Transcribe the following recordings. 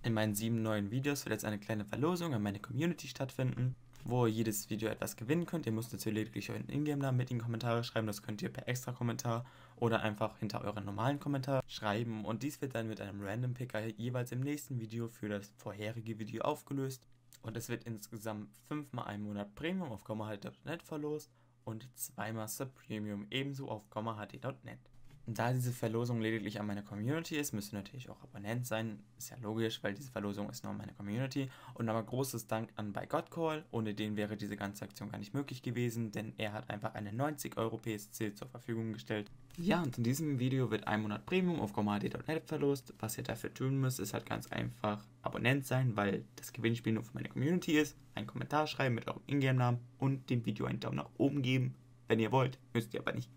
In meinen 7 neuen Videos wird jetzt eine kleine Verlosung an meine Community stattfinden, wo ihr jedes Video etwas gewinnen könnt. Ihr müsst natürlich lediglich euren Ingame-Namen mit in die Kommentare schreiben. Das könnt ihr per Extra-Kommentar oder einfach hinter euren normalen Kommentar schreiben. Und dies wird dann mit einem Random-Picker jeweils im nächsten Video für das vorherige Video aufgelöst. Und es wird insgesamt 5-mal einen Monat Premium auf komahd.net verlost und 2-mal Subpremium ebenso auf komahd.net. Da diese Verlosung lediglich an meine Community ist, müsst ihr natürlich auch Abonnent sein. Ist ja logisch, weil diese Verlosung ist nur an meine Community. Und aber großes Dank an bei Godcall. Ohne den wäre diese ganze Aktion gar nicht möglich gewesen, denn er hat einfach eine 90 € PSC zur Verfügung gestellt. Ja, und in diesem Video wird ein Monat Premium auf komahd.net verlost. Was ihr dafür tun müsst, ist halt ganz einfach Abonnent sein, weil das Gewinnspiel nur für meine Community ist. Einen Kommentar schreiben mit eurem Ingame-Namen und dem Video einen Daumen nach oben geben, wenn ihr wollt. Müsst ihr aber nicht.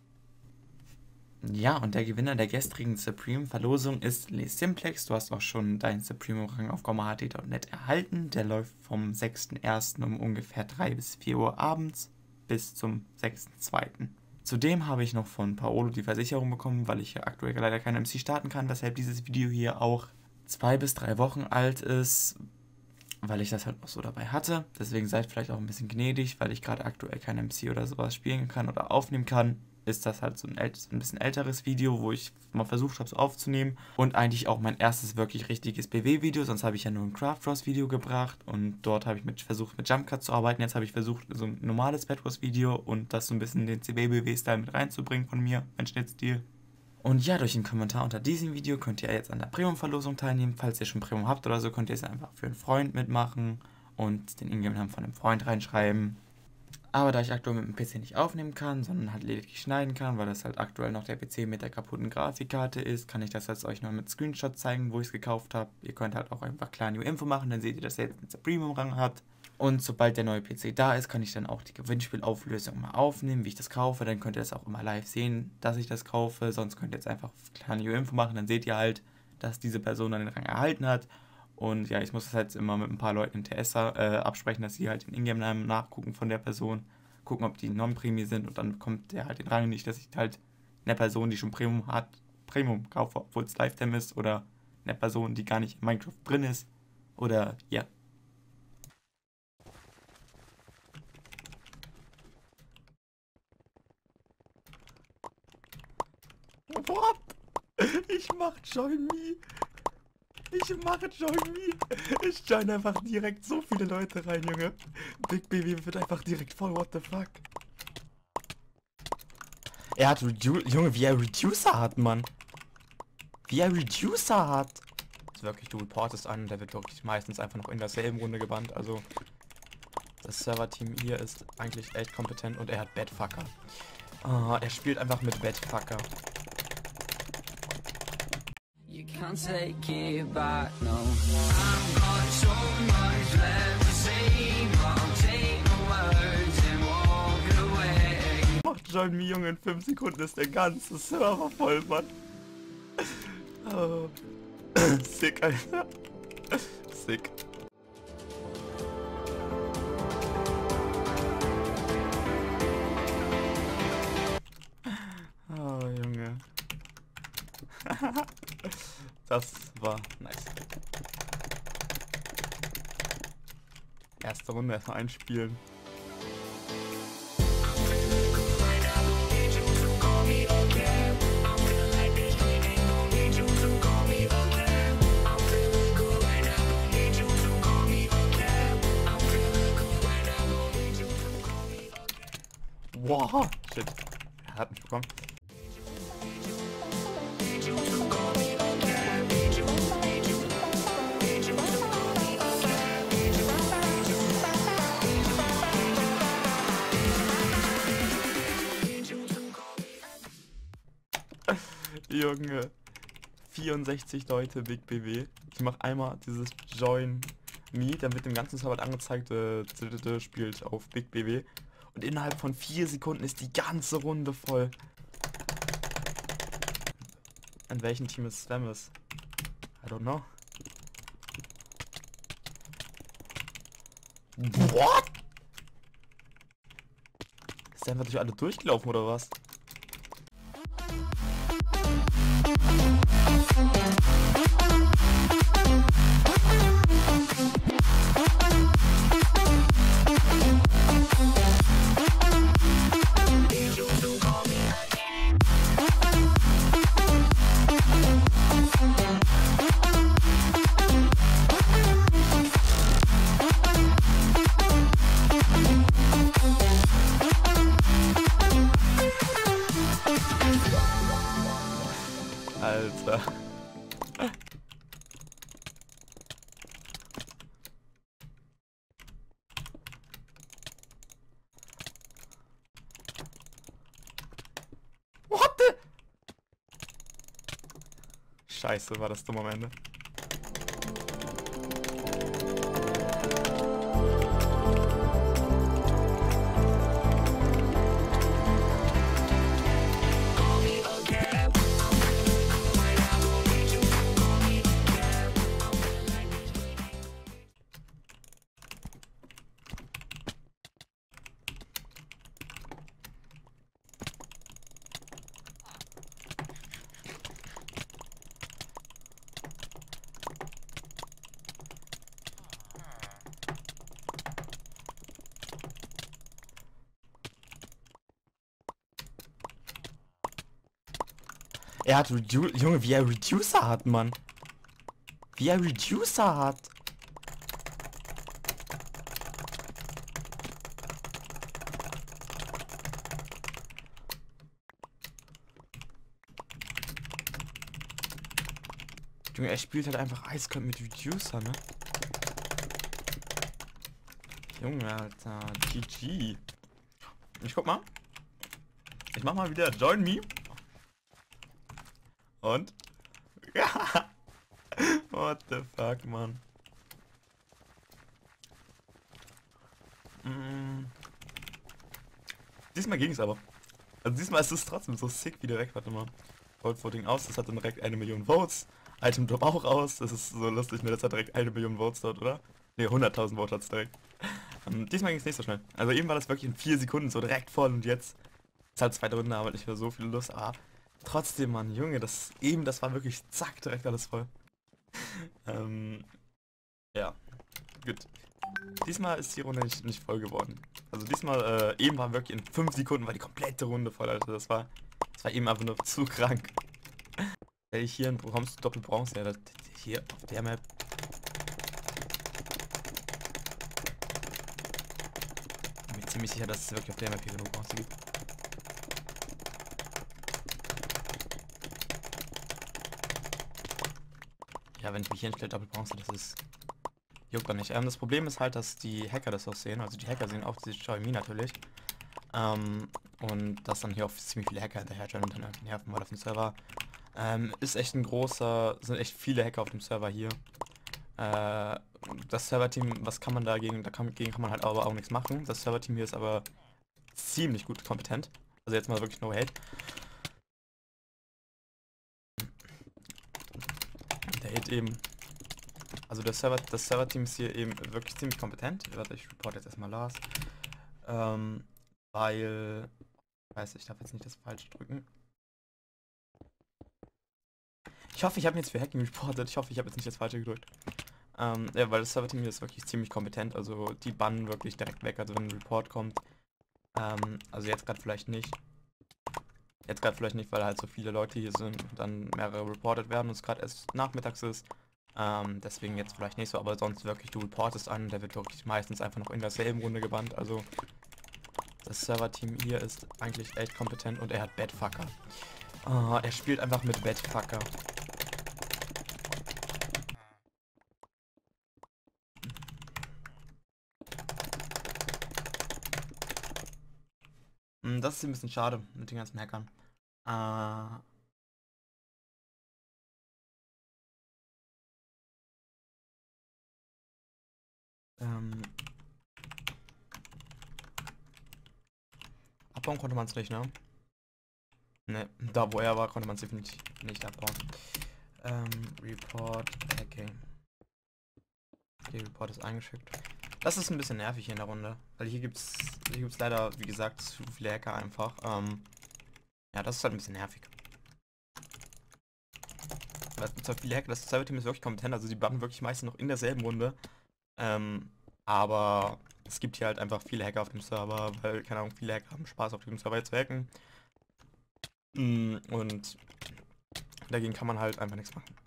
Ja, und der Gewinner der gestrigen Supreme-Verlosung ist Les Simplex. Du hast auch schon deinen Supreme-Rang auf komahd.net erhalten. Der läuft vom 6.1. um ungefähr 3 bis 4 Uhr abends bis zum 6.2. Zudem habe ich noch von Paolo die Versicherung bekommen, weil ich ja aktuell leider kein MC starten kann, weshalb dieses Video hier auch 2 bis 3 Wochen alt ist, weil ich das halt auch so dabei hatte. Deswegen seid vielleicht auch ein bisschen gnädig, weil ich gerade aktuell kein MC oder sowas spielen kann oder aufnehmen kann. Ist das halt so ein bisschen älteres Video, wo ich mal versucht habe, so aufzunehmen. Und eigentlich auch mein erstes wirklich richtiges BW-Video, sonst habe ich ja nur ein Craft Wars-Video gebracht. Und dort habe ich versucht, mit Jump Cut zu arbeiten. Jetzt habe ich versucht, so ein normales Bed Wars-Video und das so ein bisschen den CB-BW-Style mit reinzubringen von mir, mein Schnittstil. Und ja, durch den Kommentar unter diesem Video könnt ihr jetzt an der Premium-Verlosung teilnehmen. Falls ihr schon Premium habt oder so, könnt ihr es einfach für einen Freund mitmachen und den Ingame-Namen von einem Freund reinschreiben. Aber da ich aktuell mit dem PC nicht aufnehmen kann, sondern halt lediglich schneiden kann, weil das halt aktuell noch der PC mit der kaputten Grafikkarte ist, kann ich das jetzt euch nur mit Screenshot zeigen, wo ich es gekauft habe. Ihr könnt halt auch einfach klar New Info machen, dann seht ihr, dass ihr jetzt einen Premium-Rang habt. Und sobald der neue PC da ist, kann ich dann auch die Gewinnspielauflösung mal aufnehmen, wie ich das kaufe. Dann könnt ihr das auch immer live sehen, dass ich das kaufe. Sonst könnt ihr jetzt einfach klar New Info machen, dann seht ihr halt, dass diese Person dann den Rang erhalten hat. Und ja, ich muss das halt immer mit ein paar Leuten in TS absprechen, dass sie halt den Ingame-Namen nachgucken von der Person, gucken, ob die Non-Prämie sind und dann bekommt der halt den Rang nicht, dass ich halt eine Person, die schon Premium hat, Premium kaufe, obwohl es Lifetime ist, oder eine Person, die gar nicht in Minecraft drin ist, oder ja. What? Ich mach Join Me. Ich mache Join Me. Ich join einfach direkt so viele Leute rein, Junge. Big Baby wird einfach direkt voll, what the fuck. Er hat Junge, wie er Reducer hat, Mann. Wie er Reducer hat. Das ist wirklich, du reportest an, der wird wirklich meistens einfach noch in derselben Runde gebannt. Also, das Server-Team hier ist eigentlich echt kompetent und er hat Bedfucker. Ah, er spielt einfach mit Bedfucker. You can't take it back, no. I've got so much left to say, but I'll take my words and walk away. Macht Join Me, Junge, in 5 Sekunden ist der ganze Server voll, Mann. Oh. Sick, Alter. Sick. Oh, Junge. Das war nice. Erste Runde erstmal einspielen. Wow, shit. Er hat mich bekommen. Junge, 64 Leute, Big BW. Ich mach einmal dieses Join Me, dann wird dem ganzen Server angezeigt, spielt auf Big BW. Und innerhalb von 4 Sekunden ist die ganze Runde voll. In welchem Team ist Stammes? I don't know. What? Ist der einfach durch alle durchgelaufen oder was? Scheiße, war das dumm am Ende. Er hat Junge, wie er Reducer hat, Mann. Wie er Reducer hat. Junge, er spielt halt einfach eiskalt mit Reducer, ne? Junge, Alter. GG. Ich guck mal. Ich mach mal wieder Join Me. Und? Ja. What the fuck, Mann. Diesmal ging es aber. Also diesmal ist es trotzdem so sick wie direkt. Warte mal. Vote Voting aus, das hat dann direkt 1 Million Votes. Item Drop auch aus, das ist so lustig, ne? Das hat direkt 1 Million Votes dort, oder? Ne, 100.000 Votes hat es direkt. Diesmal ging es nicht so schnell. Also eben war das wirklich in 4 Sekunden so direkt voll und jetzt ist halt 2 Runden, aber nicht mehr so viel Lust, aber trotzdem, Mann, Junge, das war wirklich zack, direkt alles voll. Ja, gut. Diesmal ist die Runde nicht voll geworden. Also diesmal, eben war wirklich in 5 Sekunden war die komplette Runde voll, Alter. Das war eben einfach nur zu krank. Hier bekommst du Doppelbronze, ja, hier auf der Map. Ich bin mir ziemlich sicher, dass es wirklich auf der Map hier genug Bronze gibt. Ja, wenn ich mich hier hinstelle, Doppelbronze, das ist... juckt doch nicht. Das Problem ist halt, dass die Hacker das auch sehen. Also die Hacker sehen auch diese Xiaomi natürlich. Und dass dann hier auch ziemlich viele Hacker hinterher und dann irgendwie nerven, weil auf dem Server ist echt sind echt viele Hacker auf dem Server hier. Das Serverteam, was kann man dagegen? Dagegen kann man halt aber auch nichts machen. Das Serverteam hier ist aber ziemlich gut kompetent. Also jetzt mal wirklich no hate. Der Hate eben. Also das Serverteam ist hier eben wirklich ziemlich kompetent. Warte, ich report jetzt erstmal Lars. Weil... ich darf jetzt nicht das Falsche drücken. Ich hoffe, ich habe jetzt für Hacking reportet. Ich hoffe, ich habe jetzt nicht das Falsche gedrückt. Ja, weil das Serverteam hier ist wirklich ziemlich kompetent. Also die bannen wirklich direkt weg, also wenn ein Report kommt. Also jetzt gerade vielleicht nicht. Jetzt gerade vielleicht nicht, weil halt so viele Leute hier sind und dann mehrere reportet werden und es gerade erst nachmittags ist. Deswegen jetzt vielleicht nicht so, aber sonst wirklich, du reportest an, der wird wirklich meistens einfach noch in derselben Runde gebannt. Also das Serverteam hier ist eigentlich echt kompetent und er hat Bedfucker. Oh, er spielt einfach mit Bedfucker. Das ist ein bisschen schade mit den ganzen Hackern. Abbauen konnte man es nicht, ne? Ne, da wo er war, konnte man es definitiv nicht abbauen. Report Hacking. Okay, Report ist eingeschickt. Das ist ein bisschen nervig hier in der Runde, weil hier gibt's leider, wie gesagt, zu viele Hacker einfach. Ja, das ist halt ein bisschen nervig. Weil es gibt zwar viele Hacker, das Server-Team ist wirklich kompetent, also die bannen wirklich meistens noch in derselben Runde. Aber es gibt hier halt einfach viele Hacker auf dem Server, weil, keine Ahnung, viele Hacker haben Spaß auf dem Server zu hacken. Und dagegen kann man halt einfach nichts machen.